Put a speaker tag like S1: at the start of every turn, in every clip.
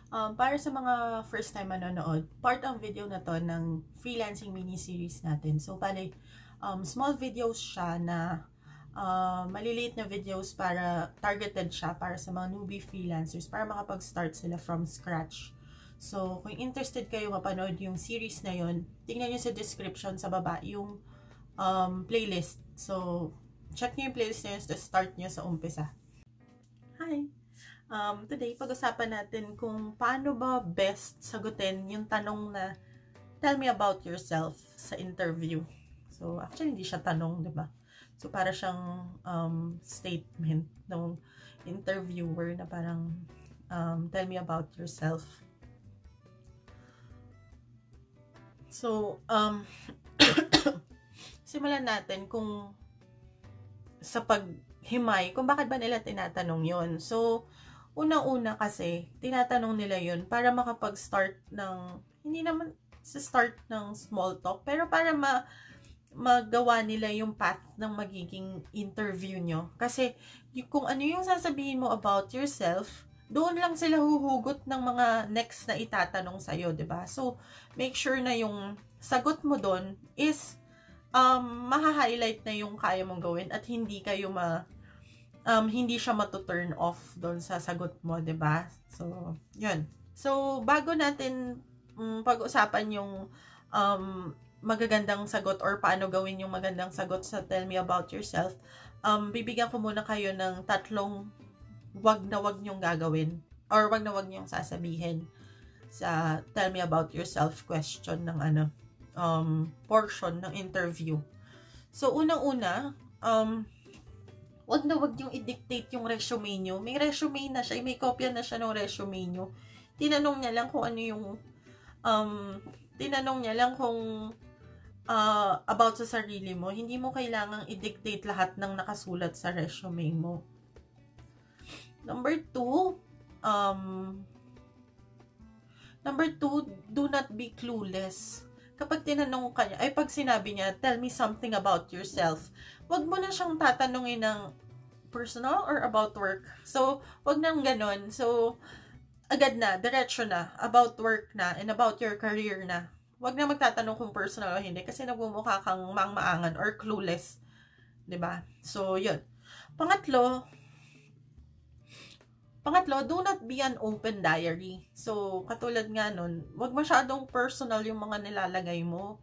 S1: Para sa mga first time manonood, part ang video na to ng freelancing mini-series natin. So, bale, small videos siya na maliliit na videos para targeted siya para sa mga newbie freelancers para makapag-start sila from scratch. So, kung interested kayo mapanood yung series na yun, tingnan nyo sa description sa baba yung playlist. So, check nyo yung playlist na yun to start nyo sa umpisa. Hi! Today, pag-usapan natin kung paano ba best sagutin yung tanong na tell me about yourself sa interview. So, actually, hindi siya tanong, di ba? So, para siyang statement ng interviewer na parang tell me about yourself. So, simulan natin kung sa paghimay, kung bakit ba nila tinatanong yon. So, unang-una kasi, tinatanong nila yun para makapag-start ng, hindi naman sa start ng small talk, pero para magawa nila yung path ng magiging interview nyo. Kasi, kung ano yung sasabihin mo about yourself, doon lang sila huhugot ng mga next na itatanong sa'yo, diba? So, make sure na yung sagot mo doon is maha-highlight na yung kaya mong gawin at hindi kayo hindi siya matu-turn off doon sa sagot mo, 'di ba? So, 'yun. So, bago natin pag-usapan yung magagandang sagot or paano gawin yung magandang sagot sa tell me about yourself, bibigyan ko muna kayo ng tatlong wag na wag nyong gagawin or wag na wag nyong sasabihin sa tell me about yourself question ng portion ng interview. So, unang-una, wag na wag yung i-dictate yung resume nyo. May resume na siya, may kopya na siya ng resume nyo. Tinanong niya lang kung ano yung, about sa sarili mo. Hindi mo kailangang i-dictate lahat ng nakasulat sa resume mo. Number two, do not be clueless. Kapag tinanong ka niya, pag sinabi niya, tell me something about yourself, wag mo na siyang tatanungin ng personal or about work. So, wag nang ganon. So, agad na, diretso na, about work na, and about your career na. Wag na magtatanong kung personal o hindi, kasi nagmumukha kang maangan or clueless. 'Di ba? So, yun. Pangatlo, do not be an open diary. So, katulad nga nun, wag masyadong personal yung mga nilalagay mo.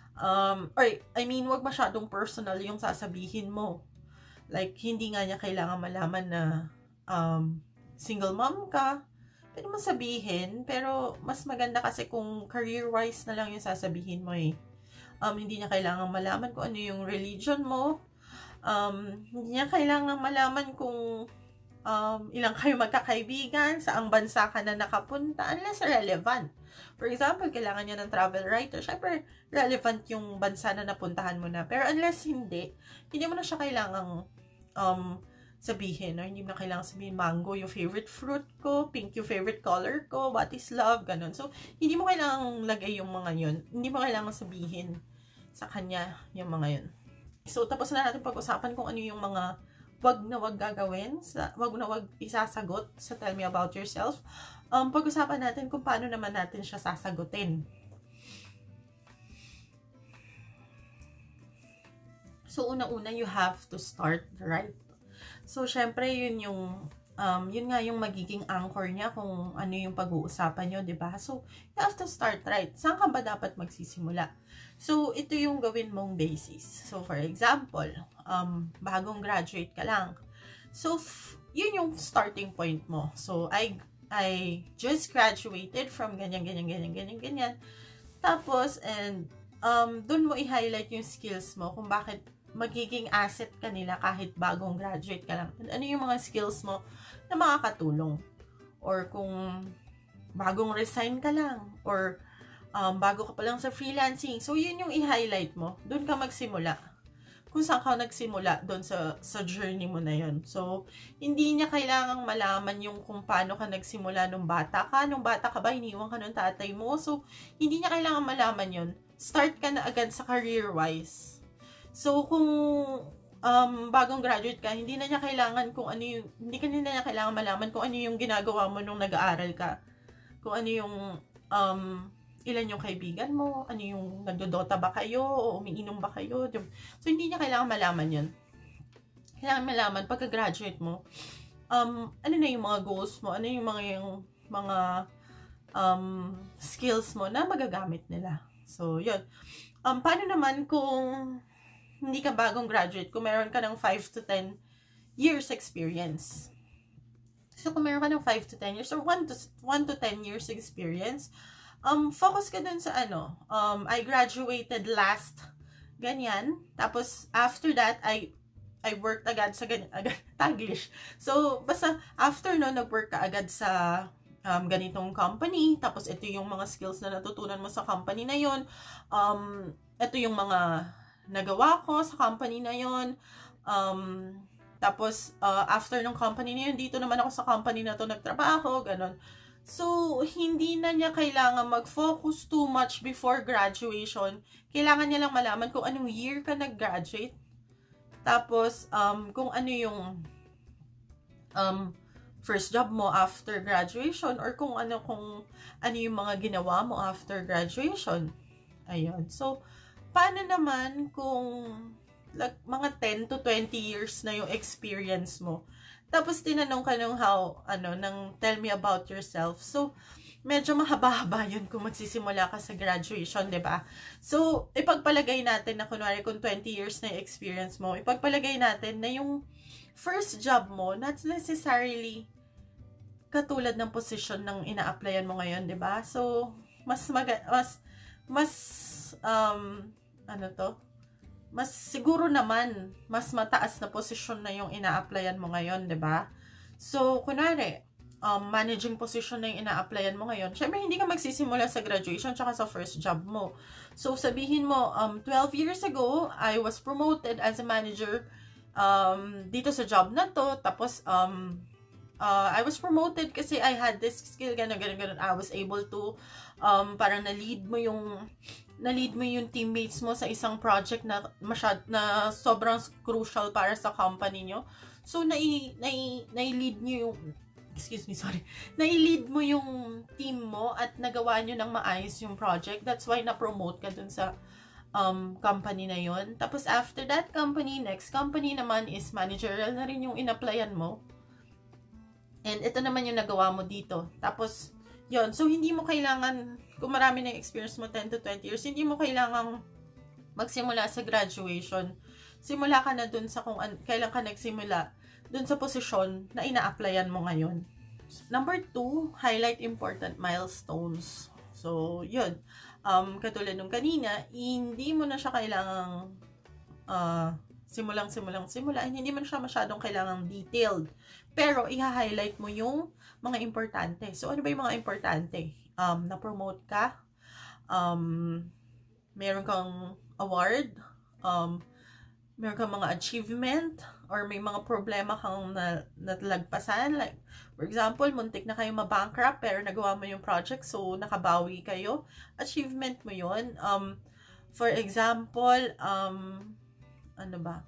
S1: Wag masyadong personal yung sasabihin mo. Like, hindi nga niya kailangan malaman na single mom ka. Pwede mo sabihin, pero mas maganda kasi kung career-wise na lang yung sasabihin mo eh. Hindi niya kailangan malaman kung ano yung religion mo. Hindi niya kailangan malaman kung ilang kayo magkakaibigan, saang bansa ka na nakapunta, unless relevant. For example, kailangan niya ng travel writer, syempre relevant yung bansa na napuntahan mo na. Pero unless hindi mo na siya kailangang sabihin, or hindi mo na kailangan sabihin, mango yung favorite fruit ko, pink yung favorite color ko, what is love, ganun. So, hindi mo kailangang lagay yung mga yun. Hindi mo kailangang sabihin sa kanya yung mga yun. So, tapos na natin pag-usapan kung ano yung mga wag na wag gagawin, wag na wag isasagot sa tell me about yourself. Pag-usapan natin kung paano naman natin siya sasagutin. So, una-una, you have to start right. So, syempre, yun nga yung magiging anchor niya kung ano yung pag-uusapan nyo, diba? So, you have to start right. Saan ka ba dapat magsisimula? So, ito yung gawin mong basis. So, for example, bagong graduate ka lang. So, yun yung starting point mo. So, I just graduated from ganyan. Tapos, and dun mo i-highlight yung skills mo kung bakit magiging asset ka nila kahit bagong graduate ka lang. Ano yung mga skills mo na makakatulong? Or kung bagong resign ka lang, or bago ka pa lang sa freelancing. So, yun yung i-highlight mo. Doon ka magsimula. Kung saan ka nagsimula doon sa journey mo na yun. So, hindi niya kailangang malaman yung kung paano ka nagsimula nung bata ka. Nung bata ka ba, iniwan ka ng tatay mo. So, hindi niya kailangang malaman yun. Start ka na agad sa career-wise. So, kung bagong graduate ka, hindi na niya kailangan kung ano yung, hindi ka na niya kailangan malaman kung ano yung ginagawa mo nung nag-aaral ka. kung ano yung, ilan yung kaibigan mo, ano yung nagdodota ba kayo, o umiinom ba kayo. So, hindi niya kailangan malaman yun. Kailangan malaman, pagka-graduate mo, ano na yung mga goals mo, ano yung mga skills mo na magagamit nila. So, yun. Paano naman kung hindi ka bagong graduate, kung meron ka ng 5 to 10 years experience? So, kung meron ka ng 5 to 10 years or 1 to 10 years experience, focus ka dun sa I graduated last ganyan. Tapos, after that, I worked agad sa Taglish. So, basta after no, nag-work ka agad sa ganitong company. Tapos, ito yung mga skills na natutunan mo sa company na yon. Ito yung mga nagawa ko sa company na yon. Tapos, after ng company na yun, dito naman ako sa company na to nagtrabaho, ganon. So, hindi na niya kailangan mag-focus too much before graduation. Kailangan niya lang malaman kung anong year ka nag-graduate. Tapos, kung ano yung first job mo after graduation or kung ano yung mga ginawa mo after graduation. Ayun. So, paano naman kung like, mga 10 to 20 years na yung experience mo? Tapos, tinanong ka ng tell me about yourself. So, medyo mahaba-haba yun kung magsisimula ka sa graduation, di ba? So, ipagpalagay natin na kunwari kung 20 years na yung experience mo, ipagpalagay natin na yung first job mo, not necessarily katulad ng position ng ina-applyan mo ngayon, di ba? So, mas siguro naman, mas mataas na posisyon na yung ina-applyan mo ngayon, di ba? So, kunwari, managing position na yung ina-applyan mo ngayon, syempre hindi ka magsisimula sa graduation tsaka sa first job mo. So, sabihin mo, 12 years ago, I was promoted as a manager dito sa job na to, tapos, I was promoted kasi I had this skill, ganun. I was able to, parang na-lead mo yung teammates mo sa isang project na sobrang crucial para sa company nyo. So, nai-lead nyo yung, nai-lead mo yung team mo at nagawa nyo ng maayos yung project. That's why na-promote ka dun sa company na yon. Tapos, after that company, next company naman is managerial na rin yung in-applyan mo. And ito naman yung nagawa mo dito. Tapos, yon. So, hindi mo kailangan, kung marami na experience mo, 10 to 20 years, hindi mo kailangan magsimula sa graduation. Simula ka na dun sa kailan ka nagsimula, dun sa posisyon na ina-applyan mo ngayon. Number 2, highlight important milestones. So, yun. Katulad nung kanina, hindi mo na siya kailangang simula. Hindi mo na siya masyadong kailangang detailed. Pero, i-highlight mo yung mga importante. So, ano ba yung mga importante? Na-promote ka, meron kang award, meron kang mga achievement, or may mga problema kang natalagpasan. Like, for example, muntik na kayo ma-bankrupt, pero nagawa mo yung project, so nakabawi kayo. Achievement mo yun. For example, ano ba?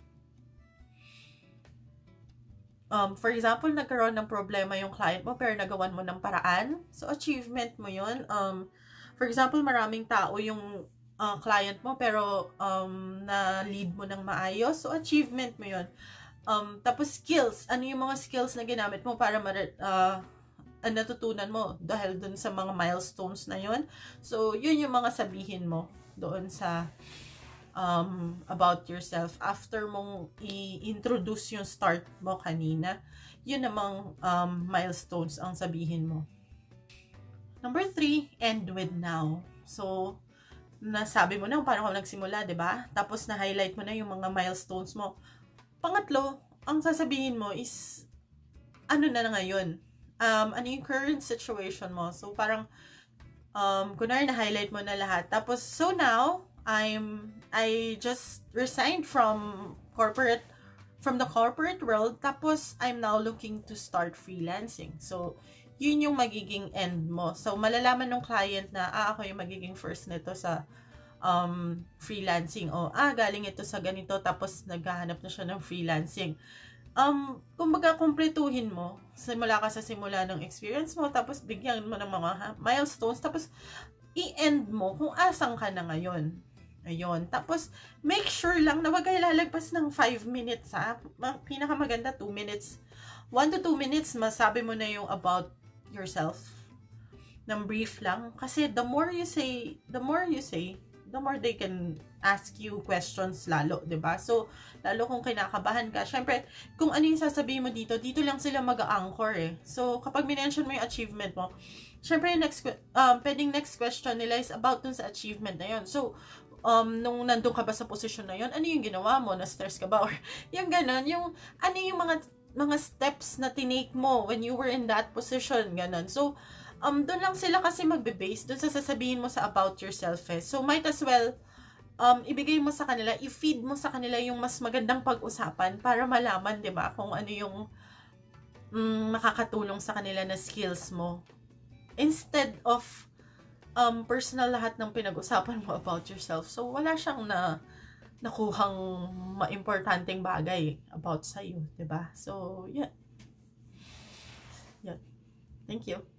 S1: For example, nagkaroon ng problema yung client mo pero nagawan mo ng paraan. So, achievement mo yun. For example, maraming tao yung client mo pero na-lead mo ng maayos. So, achievement mo yun. Tapos, skills. Ano yung mga skills na ginamit mo para natutunan mo dahil dun sa mga milestones na yun. So, yun yung mga sabihin mo doon sa about yourself after mong i-introduce yung start mo kanina. Yun namang milestones ang sabihin mo. Number 3, end with now. So, nasabi mo na kung paano ka nagsimula, diba? Tapos na-highlight mo na yung mga milestones mo. Pangatlo, ang sasabihin mo is ano na ngayon? Ano yung current situation mo? So, parang kunwari na-highlight mo na lahat. Tapos, so now, I just resigned from the corporate world, tapos I'm now looking to start freelancing. So, yun yung magiging end mo. So, malalaman ng client na, ako yung magiging first nito sa freelancing. O, galing ito sa ganito, tapos naghahanap na siya ng freelancing. kumbaga kumpletuhin mo, simula ka sa simula ng experience mo, tapos bigyan mo ng mga milestones, tapos i-end mo kung asan ka na ngayon. Ayun. Tapos, make sure lang na wag kayo lalagpas ng 5 minutes, ha? Pinakamaganda, 2 minutes. 1 to 2 minutes, masabi mo na yung about yourself. Ng brief lang. Kasi the more you say, the more they can ask you questions lalo, 'di ba? So, lalo kung kinakabahan ka, syempre, kung ano yung sasabihin mo dito lang sila mag-a-anchor eh. So, kapag minention mo yung achievement mo, syempre, pwedeng next question nila is about dun sa achievement na yun. So, nung nandun ka ba sa posisyon na yun, ano yung ginawa mo? Na-stress ka ba? Or yung ganun, yung, ano yung mga steps na tinake mo when you were in that position, ganun. So, doon lang sila kasi magbe-base, doon sa sasabihin mo sa about yourself eh. So, might as well, ibigay mo sa kanila, i-feed mo sa kanila yung mas magandang pag-usapan para malaman, di ba, kung ano yung makakatulong sa kanila na skills mo. Instead of personal lahat ng pinag-usapan mo about yourself. So, wala siyang nakuhang maimportanteng bagay about sa'yo, diba? So, yeah. Yeah. Thank you.